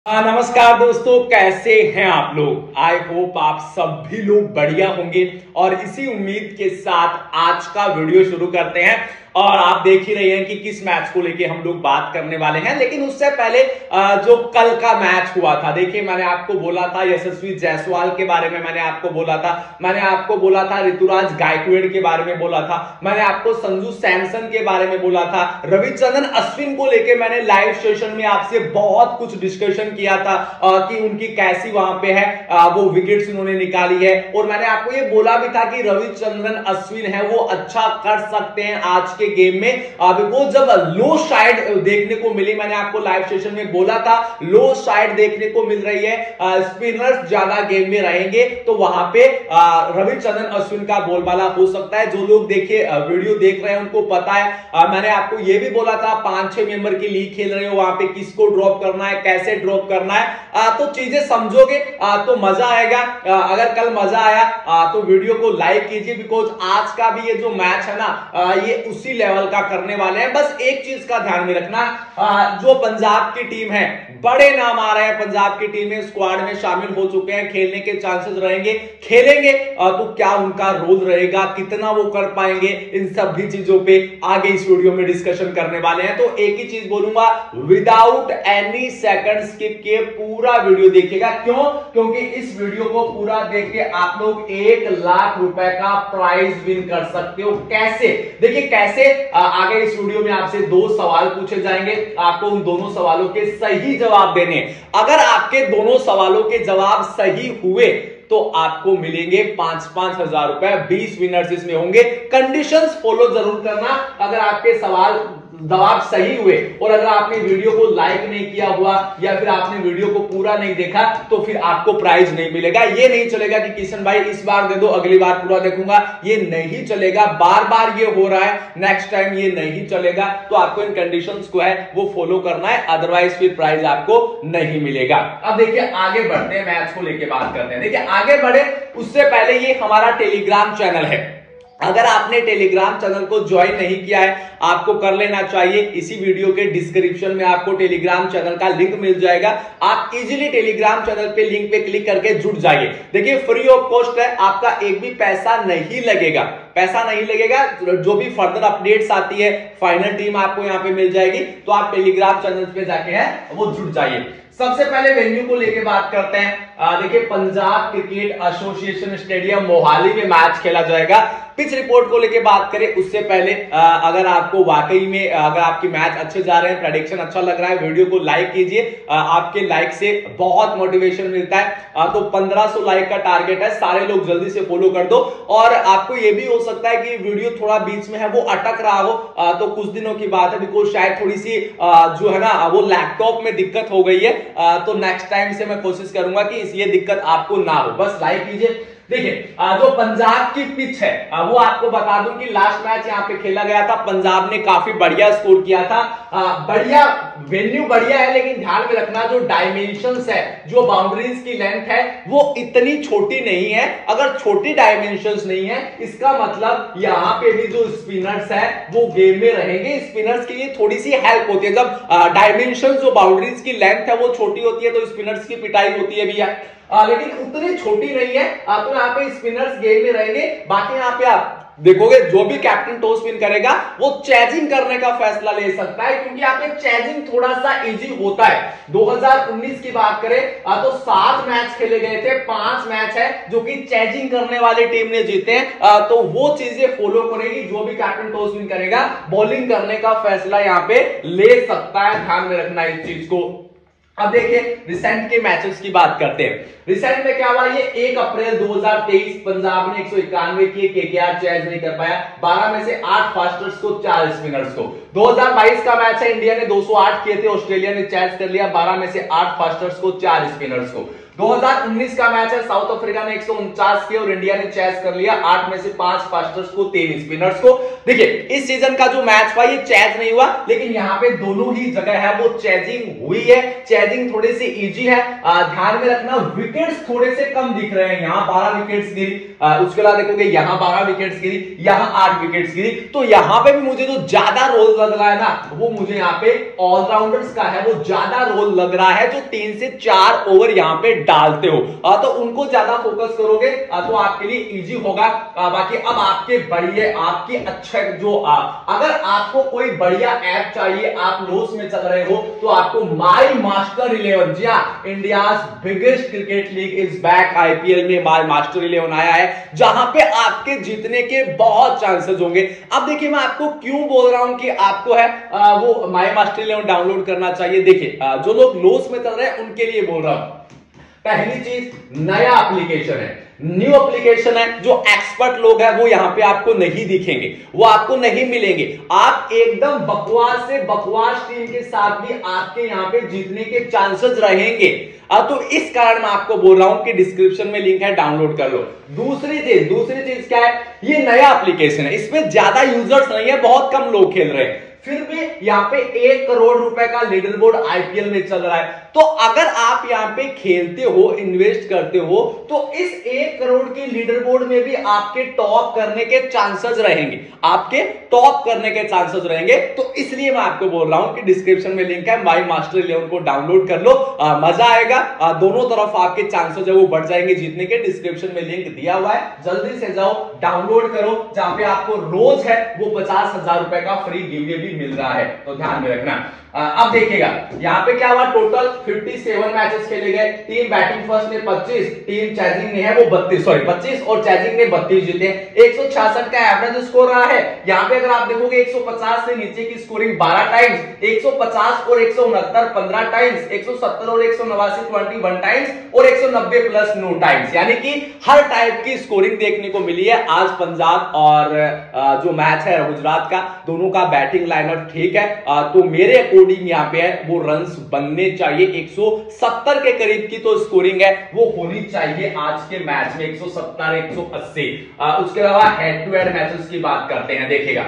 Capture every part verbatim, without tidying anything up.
हाँ, नमस्कार दोस्तों, कैसे हैं आप लोग। आई होप आप सभी लोग बढ़िया होंगे और इसी उम्मीद के साथ आज का वीडियो शुरू करते हैं। और आप देख ही रहे हैं कि किस मैच को लेके हम लोग बात करने वाले हैं। लेकिन उससे पहले जो कल का मैच हुआ था, देखिए मैंने आपको बोला था यशस्वी जायसवाल के बारे में, मैंने आपको बोला था मैंने आपको बोला था ऋतुराज गायकवाड़ के बारे में बोला था, मैंने आपको संजू सैमसन के बारे में बोला था, रविचंद्रन अश्विन को लेके मैंने लाइव सेशन में आपसे बहुत कुछ डिस्कशन किया था कि उनकी कैसी वहां पे है, वो विकेट्स उन्होंने निकाली है। और मैंने आपको ये बोला भी था कि रविचंद्रन अश्विन है वो अच्छा कर सकते हैं आज के गेम में। अब वो जब लो साइड देखने को मिली, मैंने आपको लाइव सेशन में बोला था लो साइड देखने को मिल रही है, स्पिनर्स ज्यादा गेम में रहेंगे, तो वहां पे रविचंद्रन अश्विन का बोलबाला हो सकता है। जो लोग देखे वीडियो देख रहे हैं उनको पता है, आ, मैंने आपको यह भी बोला था पांच छह मेंबर की लीग खेल रहे हो, वहां पे किसको ड्रॉप करना है, कैसे ड्रॉप करना है, आ, तो चीजें समझोगे आ, तो मजा आएगा। आ, अगर कल मजा आया आ, तो वीडियो को लाइक कीजिए, बिकॉज आज का भी ये जो मैच है ना आ, ये उसी लेवल का करने वाले हैं। बस एक चीज का ध्यान में रखना, आ, जो पंजाब की टीम है, बड़े नाम आ रहे हैं पंजाब की टीम में, स्क्वाड में शामिल हो चुके हैं, खेलने के चांसेस रहेंगे, खेलेंगे आ, तो क्या उनका रोल रहेगा, कितना वो कर पाएंगे, इन सभी चीजों पे आगे इस वीडियो में डिस्कशन करने वाले हैं। तो एक ही चीज बोलूंगा, विदाउट एनी सेकंड स्किप के पूरा वीडियो देखिएगा। क्यों? क्योंकि इस वीडियो को पूरा देख के आप लोग एक लाख रुपए का प्राइज विन कर सकते हो। कैसे? देखिए कैसे, आगे इस वीडियो में आपसे दो सवाल पूछे जाएंगे, आपको उन दोनों सवालों के सही जवाब देने। अगर आपके दोनों सवालों के जवाब सही हुए तो आपको मिलेंगे पांच पांच हजार रुपए, बीस विनर्स इसमें होंगे। कंडीशंस फॉलो जरूर करना। अगर आपके सवाल जवाब सही हुए और अगर आपने वीडियो को लाइक नहीं किया हुआ या फिर आपने वीडियो को पूरा नहीं देखा तो फिर आपको प्राइज नहीं मिलेगा। ये नहीं चलेगा कि किशन भाई इस बार दे दो अगली बार पूरा देखूंगा, ये नहीं चलेगा। बार बार ये हो रहा है, नेक्स्ट टाइम ये नहीं चलेगा। तो आपको इन कंडीशंस को है वो फॉलो करना है, अदरवाइज फिर प्राइज आपको नहीं मिलेगा। अब देखिए आगे बढ़ते हैं, मैच को लेके बात करते हैं। देखिए आगे बढ़े उससे पहले ये हमारा टेलीग्राम चैनल है, अगर आपने टेलीग्राम चैनल को ज्वाइन नहीं किया है आपको कर लेना चाहिए। इसी वीडियो के डिस्क्रिप्शन में आपको टेलीग्राम चैनल का लिंक मिल जाएगा, आप इजीली टेलीग्राम चैनल पे लिंक पे क्लिक करके जुड़ जाइए। देखिए फ्री ऑफ कॉस्ट है, आपका एक भी पैसा नहीं लगेगा, पैसा नहीं लगेगा। जो भी फर्दर अपडेट्स आती है फाइनल टीम आपको यहां पे मिल जाएगी, तो आप टेलीग्राम चैनल पे जाके है वो जुड़ जाइए। सबसे पहले वेन्यू को लेके बात करते हैं। देखिए Punjab cricket association stadium Mohali में मैच खेला जाएगा। पिच रिपोर्ट को लेके बात करें उससे पहले, आ, अगर आपको वाकई में अगर आपकी मैच अच्छे जा रहे हैं, प्रेडिक्शन अच्छा लग रहा है, वीडियो को लाइक कीजिए। आपके लाइक से बहुत मोटिवेशन मिलता है। आ, तो पंद्रह सौ लाइक का टारगेट है, सारे लोग जल्दी से फॉलो कर दो। और आपको यह भी हो सकता है कि वीडियो थोड़ा बीच में है वो अटक रहा हो, आ, तो कुछ दिनों की बात है, बिकॉज शायद थोड़ी सी आ, जो है ना वो लैपटॉप में दिक्कत हो गई है। आ, तो नेक्स्ट टाइम से मैं कोशिश करूंगा कि ये दिक्कत आपको ना हो, बस लाइक कीजिए। देखिए जो पंजाब की पिच है वो आपको बता दूं कि लास्ट मैच यहां पे खेला गया था, पंजाब ने काफी बढ़िया स्कोर किया था। बढ़िया वेन्यू बढ़िया है, लेकिन ध्यान में रखना जो डायमेंशंस है, जो बाउंड्रीज की लेंथ है वो इतनी छोटी नहीं है। अगर छोटी डायमेंशंस नहीं है इसका मतलब यहां पे भी जो स्पिनर्स है वो गेम में रहेंगे। स्पिनर्स के लिए थोड़ी सी हेल्प होती है, जब डायमेंशन जो बाउंड्रीज की लेंथ है वो छोटी होती है तो स्पिनर्स की पिटाई होती है भैया, आ, लेकिन उतनी छोटी नहीं है। आ, तो यहाँ पे स्पिनर्स गेम में रहेंगे। बाकी यहाँ पे आप देखोगे जो भी कैप्टन टॉस स्पिन करेगा वो चेजिंग करने का फैसला ले सकता है, क्योंकि यहाँ पे चेजिंग थोड़ा सा इजी होता है। दो हज़ार उन्नीस की बात करें आ, तो सात मैच खेले गए थे, पांच मैच है जो कि चेजिंग करने वाली टीम ने जीते हैं। आ, तो वो चीजें फॉलो करेगी, जो भी कैप्टन टॉस स्पिन करेगा बॉलिंग करने का फैसला यहाँ पे ले सकता है, ध्यान में रखना इस चीज को। अब देखिए रिसेंट के मैचेस की बात करते हैं। रिसेंट में क्या हुआ, ये एक अप्रैल दो हज़ार तेईस पंजाब ने एक सौ इक्यानवे किए, केकेआर चेज नहीं कर पाया, बारह में से आठ फास्टर्स को, चार स्पिनर्स को। दो हज़ार बाईस का मैच है, इंडिया ने दो सौ आठ किए थे, ऑस्ट्रेलिया ने चेज कर लिया, बारह में से आठ फास्टर्स को, चार स्पिनर्स को। दो हज़ार उन्नीस का मैच है, साउथ अफ्रीका ने एक सौ उनचास किए और इंडिया ने चेज कर लिया, आठ में से पांच फास्टर्स को, तीन स्पिनर्स को। देखिए इस सीजन का जो मैच हुआ ये चेज नहीं हुआ, लेकिन यहाँ पे दोनों ही जगह है वो चेजिंग हुई है। चेजिंग थोड़ी सी इजी है, ध्यान में रखना विकेट्स थोड़े से कम दिख रहे हैं, यहाँ बारह विकेट्स गिरी, उसके बाद देखोगे यहाँ बारह विकेट्स गिरी, यहाँ आठ विकेट्स गिरी। तो यहाँ पे भी मुझे जो ज्यादा रोल लग रहा है ना वो मुझे यहाँ पे ऑलराउंडर्स का है, वो ज्यादा रोल लग रहा है जो तीन से चार ओवर यहाँ पे डालते हो, आ, तो उनको ज्यादा फोकस करोगे आ, तो आपके लिए इजी होगा। आ, बाकी अब आपके बढ़िया आपकी अच्छा जो आ, अगर आपको कोई बढ़िया ऐप चाहिए, आप लॉस में चल रहे हो तो आपको माई मास्टर इलेवन, जी हाँ, India's biggest cricket league is back. IPL में माई मास्टर इलेवन आया है जहां पे आपके जीतने के बहुत चांसेस होंगे। अब देखिए मैं आपको क्यों बोल रहा हूं कि आपको है आ, वो माई मास्टर इलेवन डाउनलोड करना चाहिए। देखिए जो लोग लॉस में चल रहे हैं उनके लिए बोल रहा हूं। पहली चीज, नया एप्लीकेशन है, न्यू एप्लीकेशन है, जो एक्सपर्ट लोग हैं वो यहां पे आपको नहीं दिखेंगे, वो आपको नहीं मिलेंगे। आप एकदम बकवास से बकवास टीम के साथ भी आपके यहां पे जीतने के चांसेस रहेंगे। अब तो इस कारण मैं आपको बोल रहा हूं कि डिस्क्रिप्शन में लिंक है, डाउनलोड कर लो। दूसरी चीज दूसरी चीज क्या है, ये नया एप्लीकेशन है, इसमें ज्यादा यूजर्स नहीं है, बहुत कम लोग खेल रहे हैं, फिर भी यहाँ पे एक करोड़ रुपए का लीडर बोर्ड आईपीएल में चल रहा है। तो अगर आप यहाँ पे खेलते हो, इन्वेस्ट करते हो, तो इस एक करोड़ के लीडर बोर्ड में भी आपके टॉप करने के चांसेस रहेंगे, आपके टॉप करने के चांसेस रहेंगे। तो इसलिए मैं आपको बोल रहा हूं कि डिस्क्रिप्शन में लिंक है, माई मास्टर इलेवन को डाउनलोड कर लो, आ, मजा आएगा। आ, दोनों तरफ आपके चांसेस है वो बढ़ जाएंगे जीतने के। डिस्क्रिप्शन में लिंक दिया हुआ है, जल्दी से जाओ डाउनलोड करो, जहां पे आपको रोज है वो पचास हजार रुपए का फ्री गिवअवे भी मिल रहा है, तो ध्यान में रखना। अब देखिएगा यहाँ पे क्या हुआ, टोटल सत्तावन मैचेस खेले गए। टीम बैटिंग फर्स्ट ने पच्चीस, टीम चेजिंग ने है वो बत्तीस, सॉरी पच्चीस और चेजिंग ने बत्तीस जीते। एक सौ छियासठ का एवरेज स्कोर रहा है। यहाँ पे अगर आप देखोगे एक सौ पचास से नीचे की स्कोरिंग बारह टाइम्स, एक सौ पचास और एक सौ उनहत्तर पंद्रह टाइम्स, एक सौ सत्तर और एक सौ नवासी इक्कीस टाइम्स और एक सौ नब्बे प्लस नौ टाइम्स, यानी कि हर टाइप की स्कोरिंग देखने को मिली है। आज पंजाब और जो मैच है गुजरात का, दोनों का बैटिंग लाइनअप ठीक है, तो मेरे अकॉर्डिंग यहाँ पे है वो रन्स बनने चाहिए। एक सौ सत्तर के करीब की तो स्कोरिंग है वो होनी चाहिए आज के मैच में, एक सौ सत्तर एक सौ अस्सी। उसके अलावा हेड टू हेड मैचेस की बात करते हैं, देखिएगा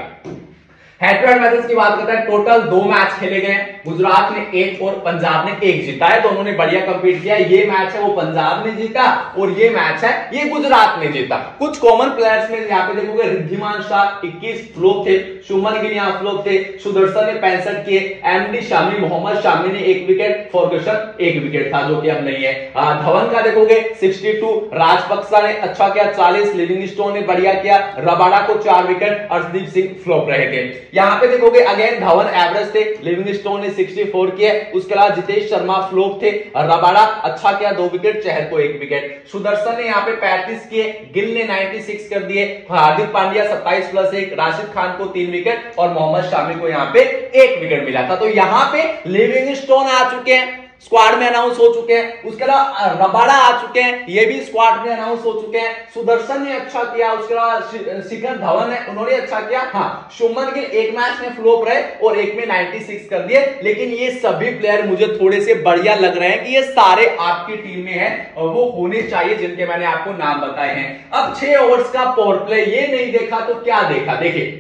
हेड टू हेड मैचेस की बात करते हैं। टोटल दो मैच खेले गए, गुजरात ने एक और पंजाब ने एक जीता है, दोनों ने बढ़िया कंपीट किया। ये मैच है वो पंजाब ने जीता और ये मैच है ये गुजरात ने जीता। कुछ कॉमन प्लेयर्स में यहाँ पे देखोगे, रिद्धिमान शाह इक्कीस फ्लॉप थे, शुभमन गिल यहाँ फ्लॉप थे, सुदर्शन ने पैंसठ किए, एमडी शामी मोहम्मद शामी ने एक विकेट, फॉरगसन एक विकेट था जो कि अब नहीं है। धवन का देखोगे बासठ, राजपक्सा ने अच्छा किया चालीस, लिविंगस्टोन ने बढ़िया किया, रबाडा को चार विकेट, अर्शदीप सिंह फ्लॉप रहे थे। यहां पे देखोगे अगेन धवन एवरेज थे, लिविंगस्टोन ने चौंसठ किए, उसके अलावा जितेश शर्मा फ्लॉप थे, रबाडा अच्छा किया दो विकेट, चहर को एक विकेट, सुदर्शन ने यहां पे पैंतीस किए, गिल ने छियानवे कर दिए, हार्दिक पांड्या सत्ताईस प्लस एक, राशिद खान को तीन विकेट और मोहम्मद शामी को यहां पे एक विकेट मिला था। तो यहां पे लिविंगस्टोन आ चुके हैं, स्क्वाड में अनाउंस हो चुके हैं, उसके अलावा रबाडा आ चुके हैं, ये भी स्क्वाड में अनाउंस हो चुके हैं, सुदर्शन ने अच्छा किया, उसके अलावा शिखर धवन है उन्होंने अच्छा किया। हाँ, शुभमन गिल एक मैच में फ्लॉप रहे और एक में छियानवे कर दिए, लेकिन ये सभी प्लेयर मुझे थोड़े से बढ़िया लग रहे हैं कि ये सारे आपकी टीम में है और वो होने चाहिए जिनके मैंने आपको नाम बताए हैं। अब छह ओवर्स का पावर प्ले, ये नहीं देखा तो क्या देखा, देखिए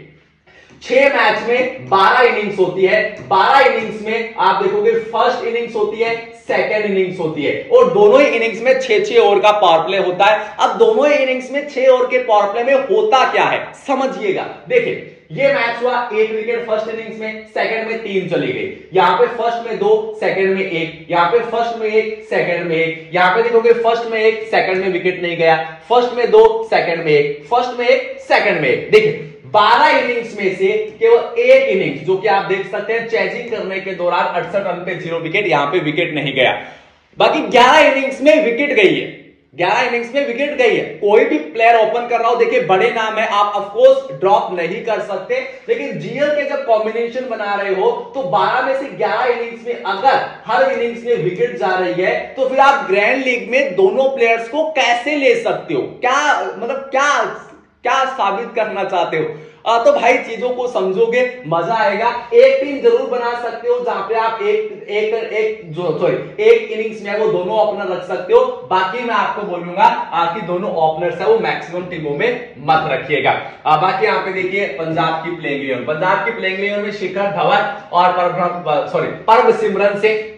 छह मैच में बारह इनिंग्स होती है, बारह इनिंग्स में आप देखोगे फर्स्ट इनिंग्स होती है, सेकेंड इनिंग्स होती है और दोनों ही इनिंग्स में छह छह ओवर का पावर प्ले होता है। अब दोनों ही इनिंग्स में छह ओवर के पावर प्ले में होता क्या है समझिएगा। देखिए ये मैच हुआ, एक विकेट फर्स्ट इनिंग्स में, सेकंड में तीन चली गई, यहां पे फर्स्ट में दो, सेकंड में एक, यहां पे फर्स्ट में एक, सेकंड में एक, यहां पे देखोगे फर्स्ट में एक, सेकंड में विकेट नहीं गया, फर्स्ट में दो, सेकंड में एक, फर्स्ट में एक, सेकंड में एक। देखिए बारह इनिंग्स में से केवल एक इनिंग्स जो कि आप देख सकते हैं चेजिंग करने के दौरान अड़सठ रन पे जीरो विकेट, यहां पे विकेट नहीं गया। बाकी ग्यारह इनिंग्स में विकेट गई है, ग्यारह इनिंग्स में विकेट गई है। कोई भी प्लेयर ओपन कर रहा हो, देखिए बड़े नाम है, आप ऑफ कोर्स ड्रॉप नहीं कर सकते, लेकिन जीएल के जब कॉम्बिनेशन बना रहे हो तो बारह में से ग्यारह इनिंग्स में अगर हर इनिंग्स में विकेट जा रही है तो फिर आप ग्रैंड लीग में दोनों प्लेयर्स को कैसे ले सकते हो? क्या मतलब क्या क्या साबित करना चाहते हो? आ, तो भाई चीजों को समझोगे मजा आएगा। एक टीम जरूर बना सकते हो जहां पे आप एक एक एक जो सॉरी एक इनिंग्स में वो दोनों ओपनर रख सकते हो, बाकी मैं आपको बोलूंगा कि दोनों ओपनर्स है वो मैक्सिमम टीमों में मत रखिएगा। बाकी यहाँ पे देखिए पंजाब की प्लेइंग इलेवन, पंजाब की प्लेइंग इलेवन में शिखर धवन और परम सॉरी परम सिमरन से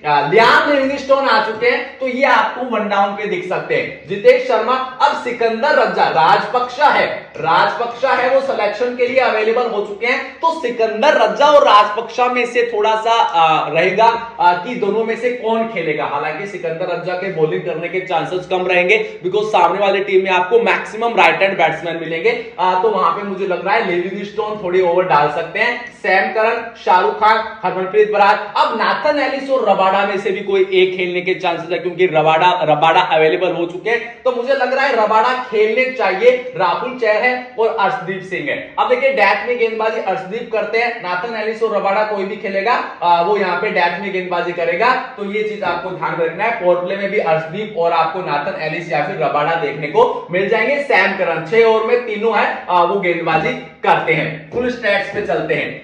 लियाम लिविंगस्टोन आ चुके हैं, तो ये आपको वन डाउन पे दिख सकते हैं। जितेश शर्मा, अब सिकंदर रज्जा, राजपक्षा है राजपक्षा है वो सिलेक्शन के लिए अवेलेबल हो चुके हैं, तो सिकंदर रज्जा और राजपक्षा में से थोड़ा सा आ, रहेगा आ, कि दोनों में से कौन खेलेगा। हालांकि सिकंदर रज्जा के बॉलिंग करने के चांसेस कम रहेंगे, बिकॉज सामने वाली टीम में आपको मैक्सिमम राइट हैंड बैट्समैन मिलेंगे, आ, तो वहां पे मुझे लग रहा है लिविंगस्टोन थोड़ी ओवर डाल सकते हैं। सैम करन, शाहरुख खान, हरमनप्रीत बरार, अब नाथन एलिस और रबाडा में से भी कोई एक खेलने के चांसेस है, क्योंकि रबाडा रबाडा अवेलेबल हो चुके हैं, तो मुझे लग रहा है रबाडा खेलने चाहिए। राहुल चहर है और अर्शदीप सिंह है। अब देखिए डेथ में गेंदबाजी अर्शदीप करते हैं, नाथन एलिस और रबाडा कोई भी खेलेगा आ, वो यहाँ पे डेथ में गेंदबाजी करेगा, तो ये चीज आपको ध्यान रखना है। पावर प्ले में भी अर्शदीप और आपको नाथन एलिस या फिर रबाडा देखने को मिल जाएंगे। सैम करन छह ओवर में तीनों है आ, वो गेंदबाजी करते हैं। फुल स्टैट्स पे चलते हैं।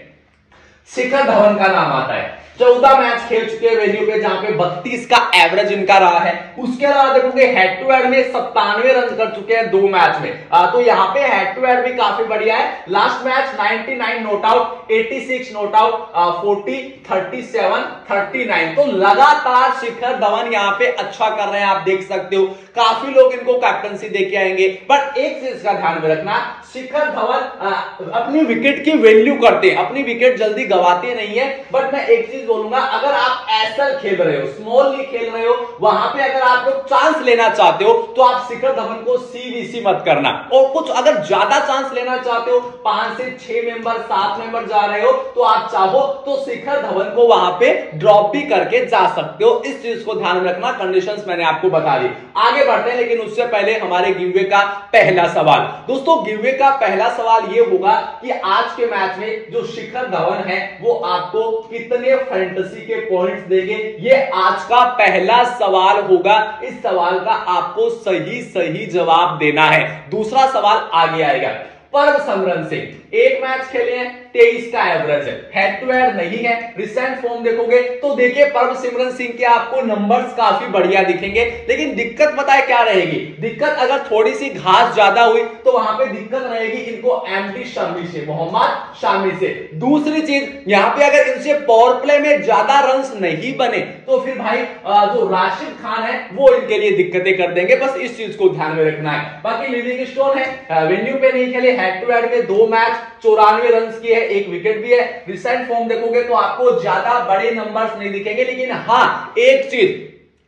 शिखर धवन का नाम आता है, चौदह मैच खेल चुके हैं वेन्यू पे, जहां पे बत्तीस का एवरेज इनका रहा है। उसके अलावा देखोगे हेड टू हेड में सत्तानवे रन कर चुके हैं दो मैच में, आ, तो यहाँ पे हेड टू हेड भी काफी बढ़िया है। लास्ट मैच निन्यानवे नॉट आउट, छियासी नॉट आउट, चालीस, सैंतीस, उनतालीस, तो लगातार शिखर धवन यहाँ पे अच्छा कर रहे हैं, आप देख सकते हो। काफी लोग इनको कैप्टनसी देके आएंगे, बट एक चीज का ध्यान में रखना, शिखर धवन अपनी विकेट की वैल्यू करते हैं, अपनी विकेट जल्दी गवाते नहीं है। बट मैं एक चीज बोलूंगा, अगर आप एसएल खेल रहे हो, स्मॉल लीग खेल रहे हो, वहां पे अगर आप लोग चांस लेना चाहते हो तो आप शिखर धवन को सीवीसी मत करना, और कुछ अगर ज्यादा चांस लेना चाहते हो, पांच से छह मेंबर, सात मेंबर जा रहे हो, तो आप चाहो तो शिखर धवन को वहां पे ड्रॉप भी करके जा सकते हो। इस चीज को ध्यान में रखना, कंडीशंस मैंने आपको बता दी। आगे बढ़ते हैं, लेकिन उससे पहले हमारे गिववे का पहला सवाल। दोस्तों गिववे का पहला सवाल यह होगा कि आज के मैच में जो शिखर धवन है वो आपको कितने फैंटेसी के पॉइंट्स देंगे, ये आज का पहला सवाल होगा। इस सवाल का आपको सही सही जवाब देना है। दूसरा सवाल आगे आएगा। पर्व सिमरन सिंह एक मैच खेले हैं, तेईस का एवरेज है, हेड टू हेड नहीं है। रिसेंट फॉर्म देखोगे तो देखिए पर्व सिमरन सिंह के आपको नंबर्स काफी बढ़िया दिखेंगे, लेकिन दिक्कत पता है क्या रहेगी? दिक्कत अगर थोड़ी सी घास ज्यादा हुई तो वहां पे दिक्कत रहेगी इनको एमडी शमी से, मोहम्मद शामी से। दूसरी चीज, यहां पे अगर इनसे पावर प्ले में ज्यादा रन्स नहीं बने तो फिर भाई जो राशिद खान है वो इनके लिए दिक्कतें कर देंगे, बस इस चीज को ध्यान में रखना है। बाकी लिविंगस्टोन है, वेन्यू पे नहीं खेले, हेड टू हेड में दो मैच चौरानवे रन किए हैं, एक विकेट भी है। रिसेंट फॉर्म देखोगे तो आपको ज्यादा बड़े नंबर्स नहीं दिखेंगे, लेकिन हाँ एक चीज,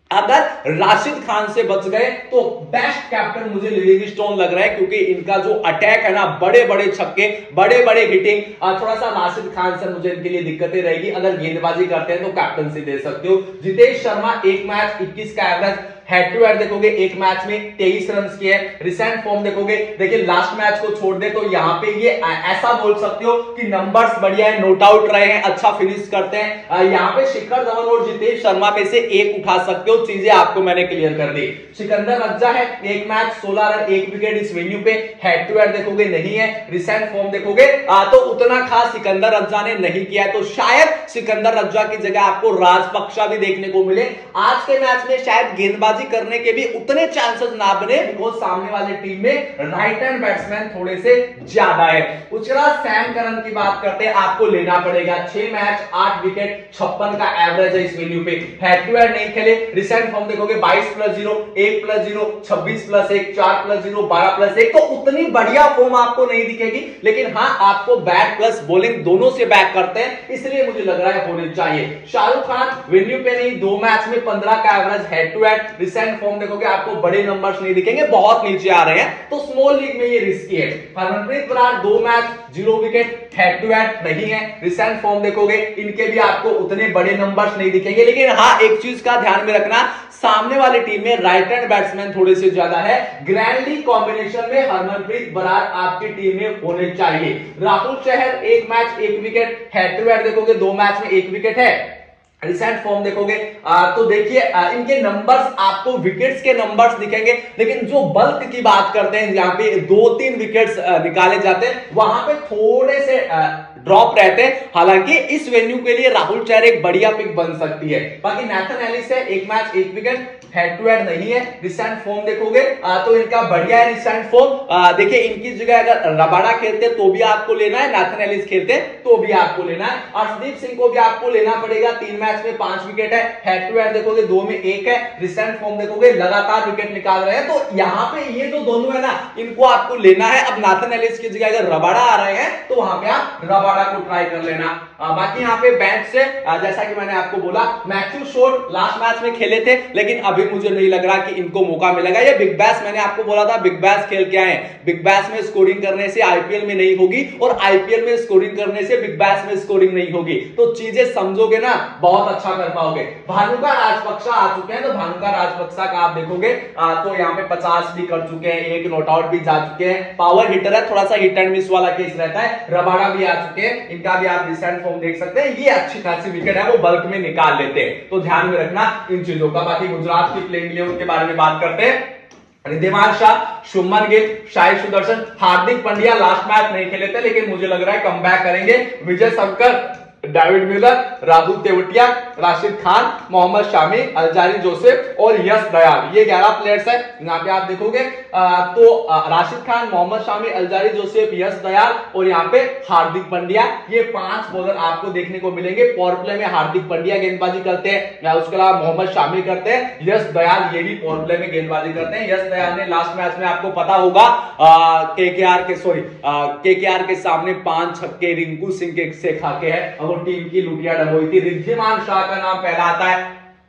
अगर राशिद खान से बच गए तो बेस्ट कैप्टन मुझे लिविंगस्टोन लग रहा है, क्योंकि इनका जो अटैक है ना, बड़े बड़े छक्के, बड़े बड़े हिटिंग, थोड़ा सा राशिद खान से मुझे इनके लिए दिक्कतें रहेगी। अगर गेंदबाजी करते हैं तो कैप्टनसी दे सकते हो। जितेश शर्मा एक मैच इक्कीस का एवरेज, हेड टू हेड देखोगे एक मैच में तेईस रन किए। रिसेंट फॉर्म देखोगे, देखिए लास्ट मैच को छोड़ दे तो यहां पे ये ऐसा बोल सकते हो कि नंबर्स बढ़िया है, नोट आउट रहे हैं, अच्छा फिनिश करते हैं। यहां पे शिखर धवन और जितेश शर्मा में से एक उठा सकते हो, चीजें आपको मैंने क्लियर कर दी। सिकंदर रज्जा है एक मैच सोलह रन, एक विकेट इस वेन्यू पे, हेड टू हेड देखोगे नहीं है। रिसेंट फॉर्म देखोगे आ, तो उतना खास सिकंदर रज्जा ने नहीं किया, तो शायद सिकंदर रज्जा की जगह आपको राजपक्षा भी देखने को मिले। आज के मैच में शायद गेंदबाजी करने के भी उतने चांसेस ना बने, बिकॉज सामने वाले टीम में राइट हैंड बैट्समैन थोड़े से ज्यादा है। उसके बाद सैम करन की बात करते हैं, आपको लेना पड़ेगा। छह मैच आठ विकेट, छप्पन का एवरेज है इस वेन्यू पे, हेड टू हेड नहीं खेले। रिसेंट फॉर्म देखोगे बाईस प्लस जीरो, एक प्लस जीरो, छब्बीस प्लस एक, चार प्लस जीरो, बारह प्लस एक, तो उतनी बढ़िया फॉर्म आपको नहीं दिखेगी, लेकिन हाँ आपको बैट प्लस बॉलिंग दोनों से बैक करते हैं, इसलिए मुझे लग रहा है होने चाहिए। शाहरुख खान वेन्यू पे नहीं, दो मैच में पंद्रह का average, head to head. Recent form देखोगे आपको बड़े नंबर्स नहीं दिखेंगे, बहुत नीचे आ रहे हैं, तो स्मॉल लीग में ये रिस्की है। हरमनप्रीत बरार दो match zero wicket, head to head नहीं है। रिसेंट फॉर्म देखोगे इनके भी आपको उतने बड़े नंबर्स नहीं दिखेंगे, लेकिन हाँ एक चीज का ध्यान में रखना, सामने वाली टीम में राइट हैंड बैट्समैन थोड़े से ज्यादा है। ग्रैंड लीग कॉम्बिनेशन में हरमनप्रीत बरार आपकी टीम में होने चाहिए। राहुल चहर एक मैच एक विकेट, हेड टू हेड देखोगे दो मैच में एक विकेट है। रिसेंट फॉर्म देखोगे आ, तो देखिए इनके नंबर्स आपको विकेट्स के नंबर्स दिखेंगे, लेकिन जो बल्क की बात करते हैं जहां पे दो तीन विकेट्स निकाले जाते हैं वहां पे थोड़े से ड्रॉप रहते हैं। हालांकि इस वेन्यू के लिए राहुल चहर एक बढ़िया पिक बन सकती है। बाकी नाथन एलिस है एक मैच एक विकेट, हेड टू हेड नहीं है। रिसेंट फॉर्म देखोगे आ, तो इनका बढ़िया है रिसेंट फॉर्म। देखिए इनकी जगह अगर रबाडा खेलते तो भी आपको लेना है, नाथन एलिस खेलते तो भी आपको लेना है, अर्शदीप सिंह को भी आपको लेना पड़ेगा। तीन मैच में पांच विकेट है, हेड टू हेड देखोगे दो में एक है, रिसेंट फॉर्म देखोगे लगातार विकेट निकाल रहे हैं। तो यहाँ पे ये जो दोनों है ना इनको आपको लेना है। अब नाथन एलिस की जगह अगर रबाडा आ रहे हैं तो वहां पे आप रबाडा को ट्राई कर लेना। आ, बाकी यहाँ पे बेंच से आ, जैसा कि मैंने आपको बोला मैथ्यू शॉर्ट लास्ट मैच में खेले थे, लेकिन अभी मुझे नहीं लग रहा कि इनको मौका मिलेगा। ये बिग बैश मैंने आपको बोला था बिग बैश खेल के आए, बिग बैश में स्कोरिंग करने से आईपीएल में नहीं होगी और आईपीएल में स्कोरिंग करने से बिग बैश में स्कोरिंग नहीं होगी। तो चीजें समझोगे ना बहुत अच्छा कर पाओगे। भानुका राजपक्षा आ चुके हैं, तो भानुका राजपक्षा का आप देखोगे आ, तो यहाँ पे पचास भी कर चुके हैं, एक नॉट आउट भी जा चुके हैं, पावर हिटर है, थोड़ा सा हिट एंड मिस वाला केस रहता है। रबाडा भी आ चुके हैं, इनका भी आप रिसेंट फॉर्म देख सकते हैं। ये अच्छी खासी विकेट है, वो बल्क में निकाल लेते हैं, तो ध्यान में रखना इन चीजों का। बाकी गुजरात की प्लेइंग इलेवन के बारे में बात करते हैं। रिद्धिमान शाह, शुभमन गिल, शाहिद सुदर्शन, हार्दिक पांड्या लास्ट मैच नहीं खेले थे, लेकिन मुझे लग रहा है कमबैक करेंगे। Vijay Shankar, David Miller, Rahul Tewatia, Rashid Khan, Mohammed Shami, Alzarri Joseph और यश दयाल, ये ग्यारह प्लेयर्स है। यहाँ पे आप देखोगे आ, तो आ, राशिद खान, मोहम्मद शामी, अलजारी जोसेफ, यश दयाल और यहाँ पे हार्दिक पांड्या, ये पांच बॉलर आपको देखने को मिलेंगे। पावर प्ले में हार्दिक पांड्या गेंदबाजी करते हैं, उसके अलावा मोहम्मद शामी करते हैं, यश दयाल ये भी पावर प्ले में गेंदबाजी करते हैं। यश दयाल ने लास्ट मैच में आपको पता होगा केकेआर के सॉरी केकेआर के सामने पांच छक्के रिंकू सिंह के से खाके है, टीम की लुटिया डबोई थी। रिद्धिमान शाह का नाम पहला आता है।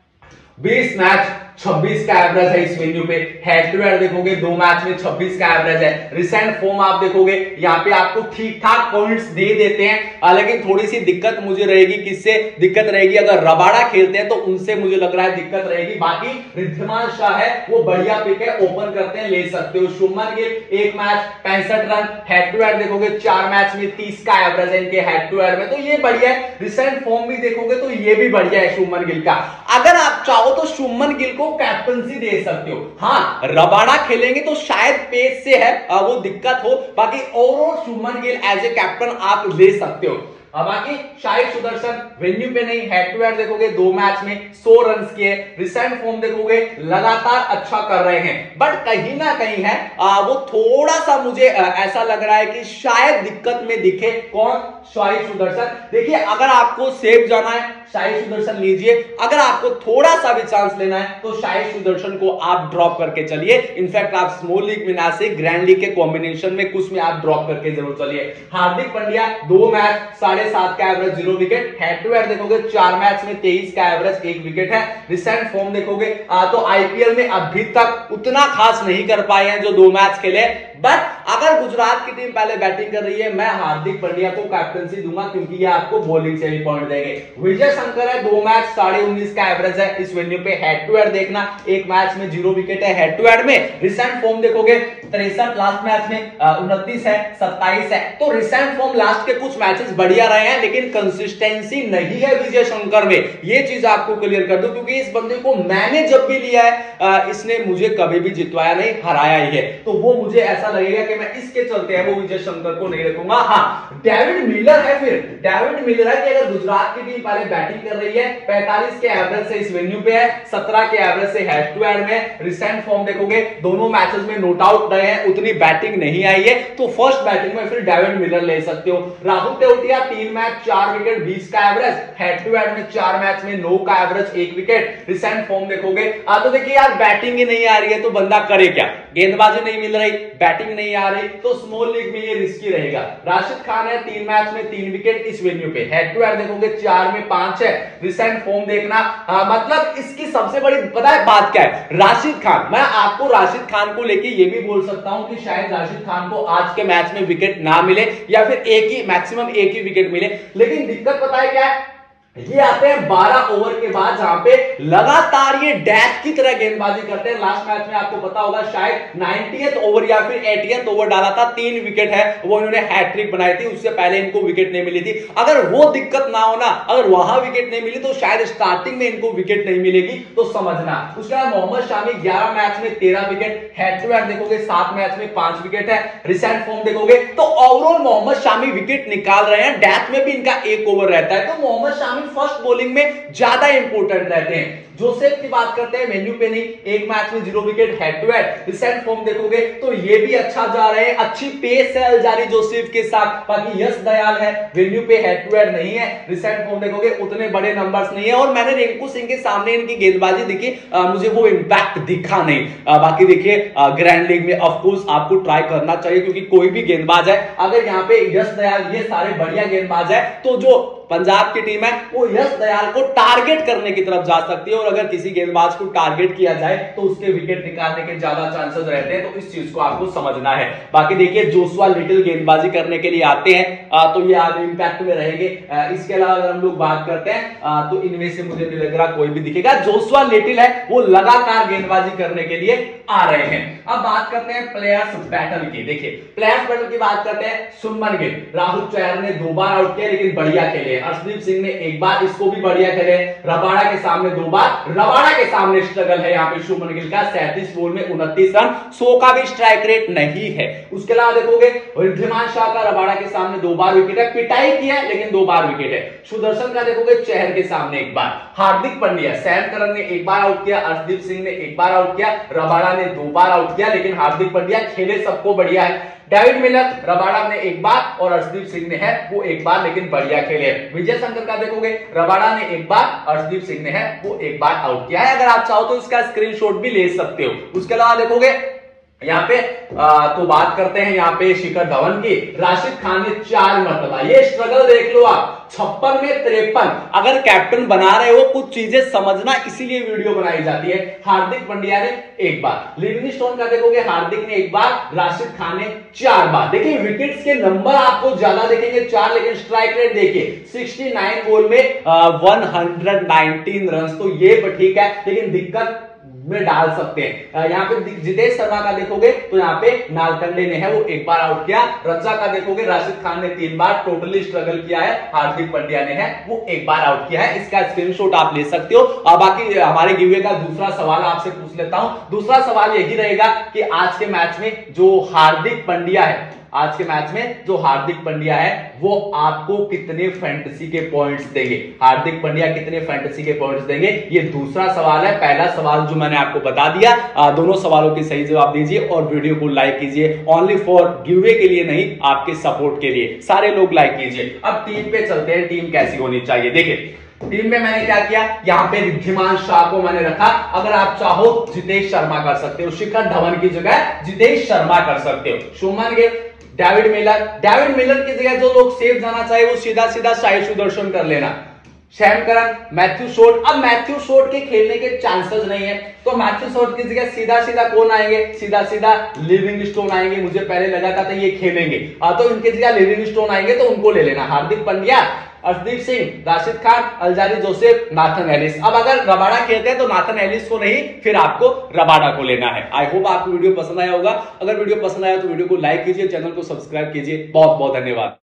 बीस मैच छब्बीस का एवरेज है इस वेन्यू पे। हेड टू हेड देखोगे दो मैच में छब्बीस का एवरेज है। रिसेंट फॉर्म आप देखोगे यहाँ पे आपको ठीक ठाक पॉइंट्स दे देते हैं, लेकिन थोड़ी सी दिक्कत मुझे रहेगी। किससे दिक्कत रहेगी? अगर रबाडा खेलते हैं तो उनसे मुझे लग रहा है दिक्कत रहेगी। बाकी रिद्धिमान शाह है वो बढ़िया पिक है, ओपन करते हैं, ले सकते हो। शुभमन गिल एक मैच पैंसठ रन, हेड टू हेड देखोगे चार मैच में तीस का एवरेज है इनके हेड टू हेड में, तो ये बढ़िया है। रिसेंट फॉर्म भी देखोगे तो ये भी बढ़िया है शुभमन गिल का। अगर आप चाहो तो शुभमन गिल को कैप्टनसी दे सकते हो। हाँ, रबाडा खेलेंगे तो शायद पेस से है वो दिक्कत हो, बाकी overall Shubman Gill as a captain आप ले सकते हो। अब बाकी शाहिद सुदर्शन वेन्यू पे नहीं, हेड टू हेड देखोगे दो मैच में सौ रन किए, रिसेंट फॉर्म देखोगे लगातार अच्छा कर रहे हैं, बट कहीं ना कहीं है आ, वो थोड़ा सा मुझे आ, ऐसा लग रहा है कि शायद दिक्कत में दिखे। कौन? शाहिद सुदर्शन। देखिए अगर आपको सेफ जाना है शाहिद सुदर्शन लीजिए, अगर आपको थोड़ा सा भी चांस लेना है तो शाहिद सुदर्शन को आप ड्रॉप करके चलिए। इनफैक्ट आप स्मॉल लीग में ना से ग्रैंड लीग के कॉम्बिनेशन में कुछ में आप ड्रॉप करके जरूर चलिए। हार्दिक पांड्या दो मैच साढ़े सात का average, zero wicket. Head to head देखोगे चार मैच में तेईस का एवरेज, एक विकेट है। रिसेंट फॉर्म देखोगे आ, तो आईपीएल में अभी तक उतना खास नहीं कर पाए हैं जो दो मैच खेले, बट अगर गुजरात की टीम पहले बैटिंग कर रही है मैं हार्दिक पांड्या को कैप्टनसी दूंगा क्योंकि ये आपको बॉलिंग से भी पॉइंट देंगे। विजय शंकर है दो मैच साढ़े उन्नीस का एवरेज है इस वेन्यू पे। हेड टू हेड देखना एक मैच में जीरो विकेट है हेड टू हेड में। रिसेंट फॉर्म देखोगे तिरसठ, लास्ट मैच में उनतीस है, सत्ताईस है, तो रिसेंट फॉर्म लास्ट के कुछ मैचेस बढ़िया रहे हैं, लेकिन कंसिस्टेंसी नहीं है विजय शंकर में। ये चीज आपको क्लियर कर दूं क्योंकि इस बंदे को मैंने जब भी लिया है इसने मुझे कभी भी जितवाया नहीं, हराया ही है, तो वो मुझे ऐसा लगेगा कि मैं इसके चलते हैं वो विजय शंकर को नहीं रखूंगा। हाँ, डेविड मिलर है, फिर डेविड मिलर है कि अगर गुजरात की टीम पहले बैटिंग कर रही है, पैंतालीस के एवरेज से इस वेन्यू पे है, सत्रह के एवरेज से हेड टू हेड में। रिसेंट फॉर्म देखोगे दोनों मैचेस में नोट आउट रहे हैं, उतनी बैटिंग नहीं आई है, तो फर्स्ट बैटिंग में फिर डेविड मिलर ले सकते हो। राहुल तेवतिया तीन मैच चार विकेट, बीस का एवरेज, हेड टू हेड में चार मैच में नौ का एवरेज, एक विकेट। रिसेंट फॉर्म देखोगे आ तो देखिए यार बैटिंग ही नहीं आ रही है तो बंदा करे क्या? गेंदबाजी नहीं मिल रही, बैटिंग नहीं आ रही, तो स्मॉल लीग में ये रिस्की रहेगा। राशिद खान है तीन मैच में तीन विकेट इस वेन्यू पे। हेड टू हेड देखोगे चार में पांच है। रिसेंट फॉर्म देखना आ, मतलब इसकी सबसे बड़ी पता है बात क्या है? राशिद खान। मैं आपको राशिद खान को लेके ये भी बोल सकता हूं कि शायद राशिद खान को आज के मैच में विकेट ना मिले या फिर एक ही मैक्सिमम एक ही विकेट मिले, लेकिन दिक्कत पता है क्या है? ये आते हैं बारह ओवर के बाद जहां पे लगातार ये डैश की तरह गेंदबाजी करते हैं। लास्ट मैच में आपको पता होगा शायद नाइंटियथ ओवर या फिर एटियथ ओवर डाला था, तीन विकेट है, वो इन्होंने हैट्रिक बनाई थी, उससे पहले इनको विकेट नहीं मिली थी। अगर वो दिक्कत ना हो ना, अगर वहां विकेट नहीं मिली तो शायद स्टार्टिंग में इनको विकेट नहीं मिलेगी, तो समझना। उसके बाद मोहम्मद शामी ग्यारह मैच में तेरह विकेट, हेड टू हेड देखोगे सात मैच में पांच विकेट है। रिसेंट फॉर्म देखोगे तो ओवरऑल मोहम्मद शामी विकेट निकाल रहे हैं, डेथ में भी इनका एक ओवर रहता है, तो मोहम्मद शामी फर्स्ट बॉलिंग में ज्यादा इंपोर्टेंट रहते हैं। जोसेफ की बात करते हैं, वेन्यू पे नहीं, एक मैच में zero wicket, head to head. Recent form देखोगे तो ये भी अच्छा जा रहे हैं, अच्छी पेस है अलजारी जोसेफ के साथ। बाकी यश दयाल है, वेन्यू पे हेड टू हेड नहीं है, रिसेंट फॉर्म देखोगे उतने बड़े नंबर्स नहीं है। और मैंने रिंकू सिंह के सामने इनकी गेंदबाजी देखी, मुझे वो इंपैक्ट दिखा नहीं। आ, बाकी देखिए ग्रैंड लीग में ऑफ कोर्स आपको ट्राई करना चाहिए, क्योंकि कोई भी गेंदबाज है, अगर यहाँ पे यश दयाल ये सारे बढ़िया गेंदबाज है तो जो पंजाब की टीम है वो यश दयाल को टारगेट करने की तरफ जा सकती है। और अगर किसी गेंदबाज को टारगेट किया जाए तो उसके विकेट निकालने के ज्यादा चांसेस रहते हैं, तो इस चीज को आपको समझना है। बाकी देखिए जोसुआ लिटिल गेंदबाजी करने के लिए आते हैं आ, तो ये आगे इंपैक्ट में रहेंगे। आ, इसके अलावा अगर हम लोग बात करते हैं आ, तो इनमें से मुझे नहीं लग रहा कोई भी दिखेगा। जोसुआ लिटिल है वो लगातार गेंदबाजी करने के लिए आ रहे हैं। अब बात करते हैं प्लेयर्स बैटल की। देखिए प्लेयर्स बैटल की बात करते हैं, शुभमन गिल, राहुल चहर ने दो बार आउट किया लेकिन बढ़िया खेले, अर्शदीप सिंह ने एक बार, इसको भी बढ़िया खेले, रबाड़ा के सामने दो बार, रबाड़ा के सामने स्ट्रगल है यहाँ पे शुभमन गिल का, सैंतीस बॉल में उनतीस रन, सौ का भी स्ट्राइक रेट नहीं है। उसके अलावा देखोगे वृद्धिमान शाह का रबाड़ा के सामने दो बार विकेट है, पिटाई किया लेकिन दो बार विकेट है। सुदर्शन का देखोगे चहर के सामने एक बार, हार्दिक पांड्या, सैम करन ने एक बार आउट किया, अर्शदीप सिंह ने एक बार आउट किया, रबाड़ा ने दो बार आउट किया, लेकिन हार्दिक पांड्या खेले सबको बढ़िया है। डेविड मिलर, रबाड़ा ने एक बार और अर्शदीप सिंह ने है वो एक बार, लेकिन बढ़िया खेले। विजय शंकर का देखोगे रबाड़ा ने एक बार, अर्शदीप सिंह ने है वो एक बार आउट किया है। अगर आप चाहो तो इसका स्क्रीनशॉट भी ले सकते हो। उसके अलावा देखोगे यहाँ पे आ, तो बात करते हैं यहाँ पे शिखर धवन की, राशिद खान ने चार मरतबा, ये स्ट्रगल देख लो आप, छप्पन में तिरपन। अगर कैप्टन बना रहे हो कुछ चीजें समझना, इसीलिए वीडियो बनाई जाती है। हार्दिक पांड्या ने एक बार, लिविंगस्टोन का देखोगे हार्दिक ने एक बार, राशिद खान ने चार बार। देखिए विकेट्स के नंबर आपको ज्यादा देखेंगे चार, लेकिन स्ट्राइक रेट देखिए उनहत्तर बॉल में एक सौ उन्नीस रन, तो ये ठीक है, लेकिन दिक्कत में डाल सकते हैं। यहाँ पे जितेश शर्मा का देखोगे तो यहाँ पे नालकंडे ने है वो एक बार आउट किया, रचा का देखोगे राशिद खान ने तीन बार टोटली स्ट्रगल किया है, हार्दिक पांड्या ने है वो एक बार आउट किया है। इसका स्क्रीनशॉट आप ले सकते हो। आ, बाकी हमारे गिवे का दूसरा सवाल आपसे पूछ लेता हूं। दूसरा सवाल यही रहेगा कि आज के मैच में जो हार्दिक पांड्या है, आज के मैच में जो हार्दिक पांड्या है वो आपको कितने फैंटेसी के पॉइंट्स देंगे, हार्दिक पांड्या कितने फैंटेसी के पॉइंट्स देंगे, ये दूसरा सवाल है। पहला सवाल जो मैंने आपको बता दिया, आ, दोनों सवालों के सही जवाब दीजिए और वीडियो को लाइक कीजिए, ओनली फॉर गिवअवे के लिए नहीं, आपके सपोर्ट के लिए। सारे लोग लाइक कीजिए। अब टीम पे चलते हैं, टीम कैसी होनी चाहिए। देखिए टीम में मैंने क्या किया, यहाँ पे रिद्धिमान शाह को मैंने रखा, अगर आप चाहो जितेश शर्मा कर सकते हो, शिखर धवन की जगह जितेश शर्मा कर सकते हो, Shubman Gill, David Miller, David Miller की जगह जो लोग सेफ जाना चाहिए वो सीधा सीधा साई सुदर्शन कर लेना, सैम करन, मैथ्यू शॉट। अब मैथ्यू शॉट के खेलने के चांसेस नहीं है, तो मैथ्यू शॉट की जगह सीधा सीधा कौन आएंगे, सीधा सीधा लिविंगस्टोन आएंगे। मुझे पहले लगा था, था ये खेलेंगे, तो इनके जगह लिविंगस्टोन आएंगे तो उनको ले लेना, Hardik Pandya, Arshdeep Singh, Rashid Khan, Alzarri Joseph, Nathan Ellis. अब अगर रबाड़ा खेलते हैं तो नाथन एलिस को नहीं, फिर आपको रबाड़ा को लेना है। आई होप आपको वीडियो पसंद आया होगा। अगर वीडियो पसंद आया तो वीडियो को लाइक कीजिए, चैनल को सब्सक्राइब कीजिए। बहुत बहुत धन्यवाद।